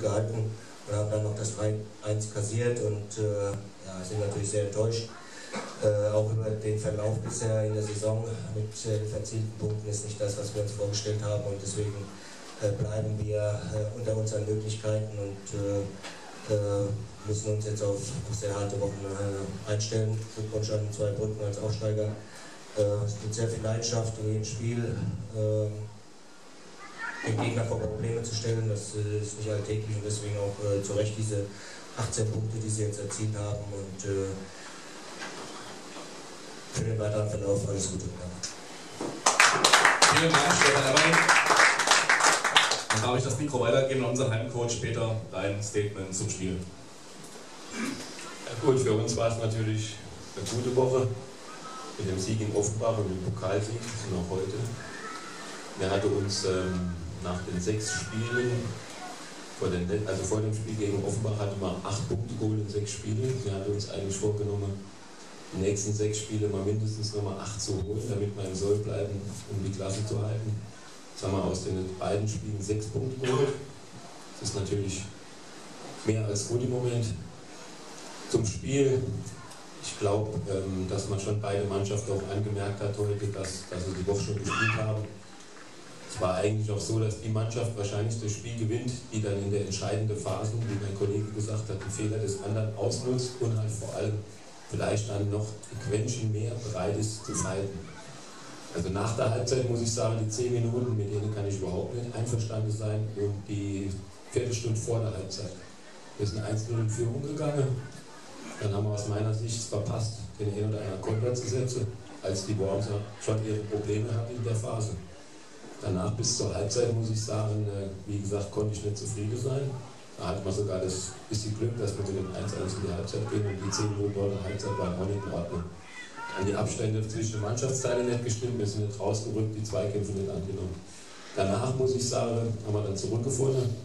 gehalten und haben dann noch das 3-1 kassiert und ja, sind natürlich sehr enttäuscht. Auch über den Verlauf bisher in der Saison mit den verzielten Punkten ist nicht das, was wir uns vorgestellt haben, und deswegen bleiben wir unter unseren Möglichkeiten und müssen uns jetzt auf sehr harte Wochen einstellen. Glückwunsch an Zweibrücken als Aufsteiger. Mit sehr viel Leidenschaft in jedem Spiel den Gegner vor Probleme zu stellen, das ist nicht alltäglich, und deswegen auch zu Recht diese 18 Punkte, die sie jetzt erzielt haben, und für den weiteren Verlauf alles Gute. Vielen Dank, Stefan Herrmann. Dann darf ich das Mikro weitergeben an unseren Heimcoach Peter, dein Statement zum Spiel. Ja gut, für uns war es natürlich eine gute Woche mit dem Sieg in Offenbach und dem Pokalsieg und auch heute. Wir hatten uns nach den 6 Spielen, vor dem Spiel gegen Offenbach hatten wir 8 Punkte geholt in 6 Spielen. Wir hatten uns eigentlich vorgenommen, die nächsten 6 Spiele mal mindestens nochmal 8 zu holen, damit wir im Soll bleiben, um die Klasse zu halten. Jetzt haben wir aus den beiden Spielen 6 Punkte geholt. Das ist natürlich mehr als gut im Moment. Zum Spiel, ich glaube, dass man schon beide Mannschaften auch angemerkt hat heute, dass sie die Woche schon gespielt haben. Es war eigentlich auch so, dass die Mannschaft wahrscheinlich das Spiel gewinnt, die dann in der entscheidenden Phase, wie mein Kollege gesagt hat, die Fehler des anderen ausnutzt und halt vor allem vielleicht dann noch ein Quäntchen mehr bereit ist zu fighten. Also nach der Halbzeit muss ich sagen, die 10 Minuten, mit denen kann ich überhaupt nicht einverstanden sein, und die Viertelstunde vor der Halbzeit. Wir sind 1-0 in Führung gegangen. Dann haben wir aus meiner Sicht verpasst, den einen oder anderen Konter zu setzen, als die Wormser schon ihre Probleme hatten in der Phase. Danach bis zur Halbzeit, muss ich sagen, wie gesagt, konnte ich nicht zufrieden sein. Da hat man sogar das bisschen Glück, dass wir mit dem 1-1 in die Halbzeit gehen, und die 10 Minuten vor der Halbzeit waren auch nicht in Ordnung. An die Abstände zwischen den Mannschaftsteilen nicht gestimmt, wir sind nicht rausgerückt, die Zweikämpfe nicht angenommen. Danach, muss ich sagen, haben wir dann zurückgefunden.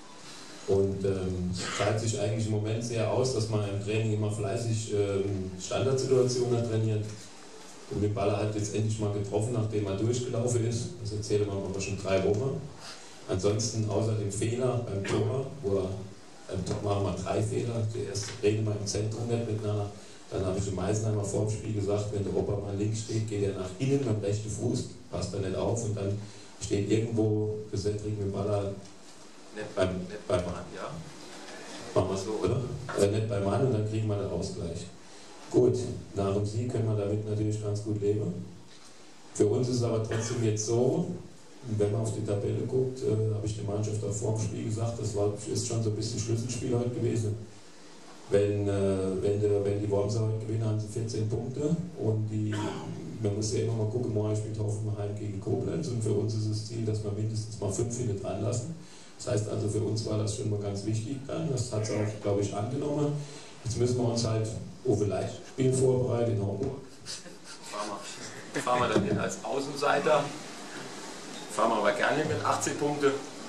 Und es zeigt sich eigentlich im Moment sehr aus, dass man im Training immer fleißig Standardsituationen trainiert. Und den Ball hat jetzt endlich mal getroffen, nachdem er durchgelaufen ist. Das erzählen wir aber schon 3 Wochen. Ansonsten außer dem Fehler beim Tor, beim Tor machen wir 3 Fehler. Zuerst reden wir im Zentrum nicht miteinander. Dann habe ich dem Meisenheimer vor dem Spiel gesagt, wenn der Opa mal links steht, geht er nach innen mit dem rechten Fuß, passt er nicht auf, und dann steht irgendwo für Cedric mit Baller nicht beim Mann, ja? Machen wir es so, oder? Nicht beim Mann, und dann kriegen wir den Ausgleich. Gut, nach dem Sieg können wir damit natürlich ganz gut leben. Für uns ist es aber trotzdem jetzt so, wenn man auf die Tabelle guckt, habe ich der Mannschaft auch vor dem Spiel gesagt, ist schon so ein bisschen Schlüsselspiel heute gewesen. Wenn die Wormser heute gewinnen, haben sie 14 Punkte, und man muss ja immer mal gucken, morgen spielt Hoffenheim gegen Koblenz, und für uns ist das Ziel, dass wir mindestens mal 5 hinten dran lassen. Das heißt also, für uns war das schon mal ganz wichtig dann, das hat sie auch, glaube ich, angenommen. Jetzt müssen wir uns halt auf ein Leichtspiel vorbereiten in Hamburg. Fahren wir dann hin als Außenseiter, fahren wir aber gerne mit 18 Punkten.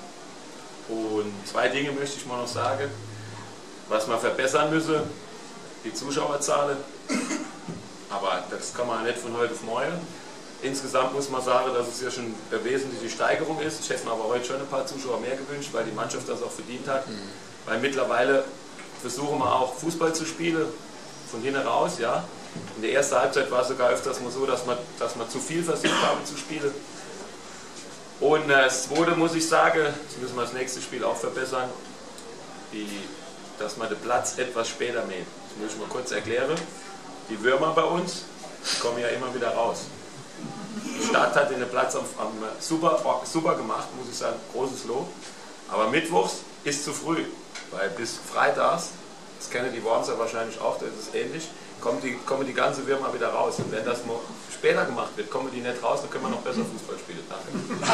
Und 2 Dinge möchte ich mal noch sagen, was wir verbessern müssen: die Zuschauerzahlen. Aber das kann man nicht von heute auf morgen. Insgesamt muss man sagen, dass es ja schon eine wesentliche Steigerung ist. Ich hätte mir aber heute schon ein paar Zuschauer mehr gewünscht, weil die Mannschaft das auch verdient hat. Weil mittlerweile versuchen wir auch Fußball zu spielen, von hinten raus. Ja. In der ersten Halbzeit war es sogar öfters mal so, dass wir zu viel versucht haben zu spielen. Und das Zweite muss ich sagen, das müssen wir das nächste Spiel auch verbessern, dass man den Platz etwas später mäht. Das muss ich mal kurz erklären. Die Würmer bei uns, die kommen ja immer wieder raus. Die Stadt hat den Platz super gemacht, muss ich sagen, großes Lob. Aber mittwochs ist zu früh, weil bis freitags, das kennen die Wormser wahrscheinlich auch, das ist ähnlich, kommen die ganze Würmer wieder raus. Und wenn das mal später gemacht wird, kommen die nicht raus, dann können wir noch besser Fußball spielen. Danke.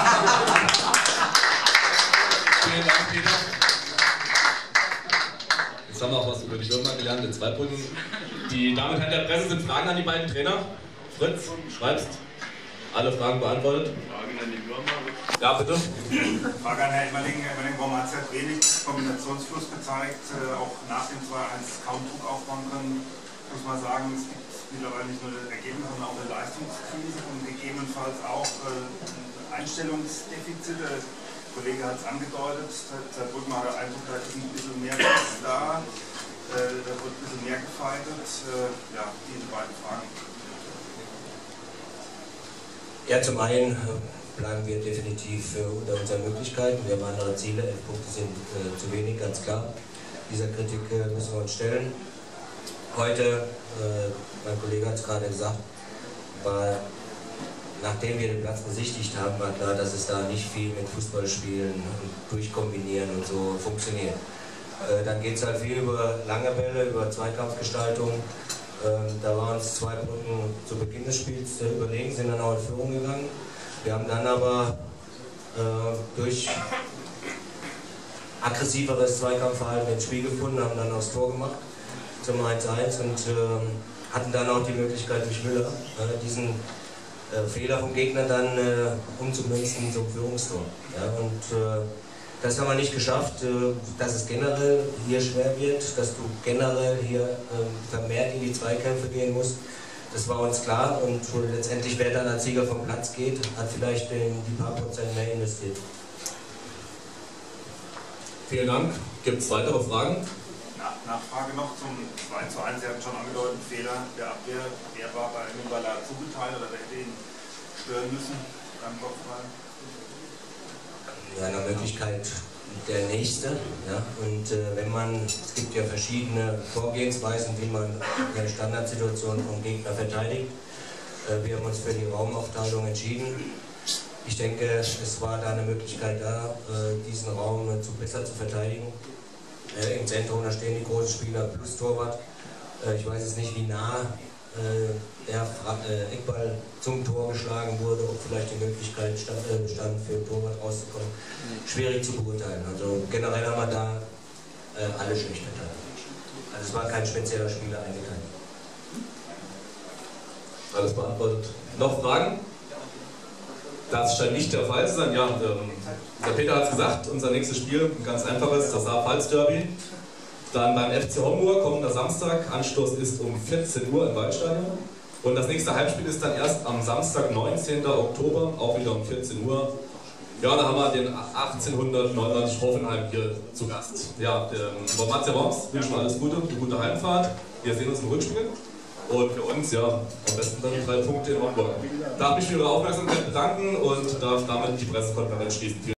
Vielen Dank, Peter. Jetzt haben wir auch was über die Würmer gelernt in Zweibrücken. Die Damen und Herren der Presse, sind Fragen an die beiden Trainer? Fritz, schreibst. Alle Fragen beantwortet? Fragen an die Würmer. Ja, bitte. Frage an Herrn Emmerling. Emmerling, warum hat es ja wenig Kombinationsfluss gezeigt, auch nach dem 2-1 kaum Druck aufbauen können? Muss man sagen, es gibt mittlerweile nicht nur Ergebnisse, sondern auch eine Leistungskrise und gegebenenfalls auch Einstellungsdefizite. Kollege hat es angedeutet, Saarbrücken hat den Eindruck, da ist ein bisschen mehr Platz da, da wird ein bisschen mehr gefeitet. Ja, diese beiden Fragen. Ja, zum einen bleiben wir definitiv unter unseren Möglichkeiten. Wir haben andere Ziele, 11 Punkte sind zu wenig, ganz klar. Dieser Kritik müssen wir uns stellen. Heute, mein Kollege hat es gerade gesagt, nachdem wir den Platz besichtigt haben, war klar, dass es da nicht viel mit Fußballspielen und Durchkombinieren und so funktioniert. Dann geht es halt viel über lange Bälle, über Zweikampfgestaltung. Da waren uns 2 Brücken zu Beginn des Spiels überlegen, sind dann auch in Führung gegangen. Wir haben dann aber durch aggressiveres Zweikampfverhalten ins Spiel gefunden, haben dann auch das Tor gemacht zum 1:1 und hatten dann auch die Möglichkeit durch Müller diesen Fehler vom Gegner dann umzumünzen zum Führungstor. Ja, und das haben wir nicht geschafft, dass es generell hier schwer wird, dass du generell hier vermehrt in die Zweikämpfe gehen musst. Das war uns klar und letztendlich, wer dann als Sieger vom Platz geht, hat vielleicht die paar Prozent mehr investiert. Vielen Dank. Gibt es weitere Fragen? Nachfrage noch zum 2:1. Sie hatten schon angedeutet, Fehler der Abwehr. Wer war bei einem Baller zugeteilt oder wer hätte ihn stören müssen beim Kopfball? Ja, nach Möglichkeit der Nächste. Ja? Und es gibt ja verschiedene Vorgehensweisen, wie man eine Standardsituation vom Gegner verteidigt. Wir haben uns für die Raumaufteilung entschieden. Ich denke, es war da eine Möglichkeit da, diesen Raum besser zu verteidigen. Im Zentrum, da stehen die großen Spieler plus Torwart. Ich weiß jetzt nicht, wie nah der Eckball zum Tor geschlagen wurde, ob vielleicht die Möglichkeit bestand, für den Torwart rauszukommen. Schwierig zu beurteilen. Also generell haben wir da alle schlecht verteidigt. Also es war kein spezieller Spieler eingeteilt. Alles beantwortet. Noch Fragen? Das scheint nicht der Fall zu sein. Ja, der Peter hat es gesagt, unser nächstes Spiel, ein ganz einfaches, das Saar-Pfalz-Derby. Dann beim FC Homburg, kommender Samstag, Anstoß ist um 14 Uhr im Waldstadion. Und das nächste Heimspiel ist dann erst am Samstag, 19. Oktober, auch wieder um 14 Uhr. Ja, da haben wir den 1899 Hoffenheim hier zu Gast. Ja, Matze Worms, wünschen wir alles Gute, eine gute Heimfahrt. Wir sehen uns im Rückspiel. Und für uns, ja, am besten dann 3 Punkte in Homburg. Darf mich für Ihre Aufmerksamkeit bedanken und darf damit die Pressekonferenz schließen.